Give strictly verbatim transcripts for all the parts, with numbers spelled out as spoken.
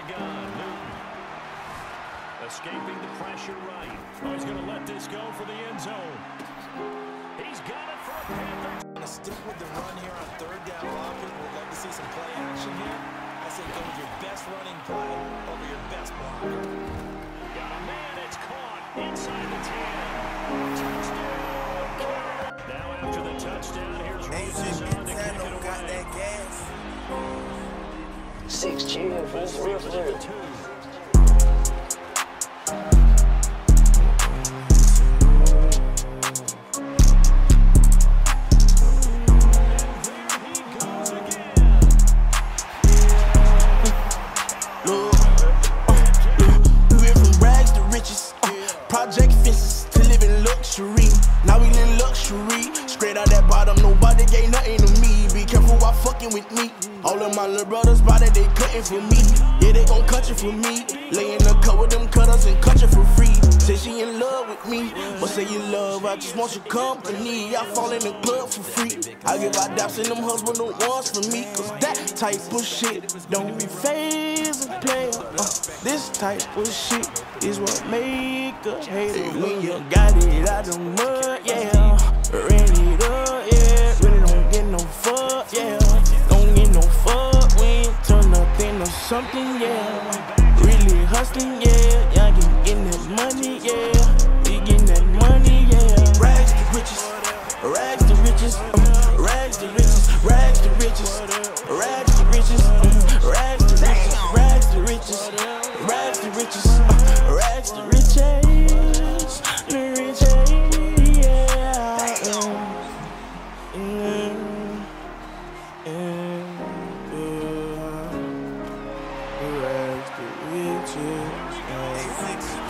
gun. Newton. Escaping the pressure right. Oh, he's going to let this go for the end zone. He's got it for a Panther. Going to stick with the run here on third down blocker. We'd love to see some play action here. I say go with your best running play over your best blocker. Got a man. It's caught inside the ten. Touchdown. Now after the touchdown, here's Roses on to kick it away. That gas. Six cheers for this real player. Project fences to live in luxury. Now we live luxury. Straight out that bottom, nobody gave nothing to me. Be careful while fucking with me. All of my little brothers body, they cutting for me. Yeah, they gon' cut you for me. Lay in the cut with them cutters and cut you for free. Say she in love with me, but say you love, I just want your company. I fall in the club for free. I give out daps and them husband the ones for me. Cause that type of shit don't phase a player. Uh, this type of shit is what make a hater. When you got it out the mud, yeah. Ran it up, yeah. Really don't get no fuck, yeah. Don't get no fuck when you turn nothing to something, yeah. Really hustling, yeah. Y'all get getting that money, yeah. We getting that money, yeah. Rags to riches, rags to riches, uh, rags to riches, rags to riches, rags to riches, uh, rags to riches, rags to riches, rags to riches, uh, rags to riches, the riches, yeah. Mm, mm, mm, rags to riches,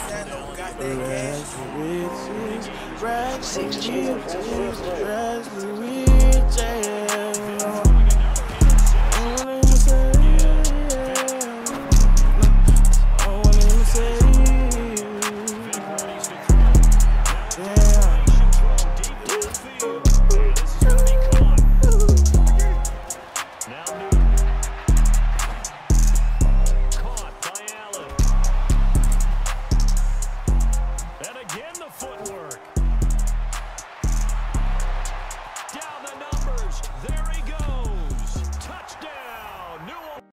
rags to riches, rags to riches, rags to riches.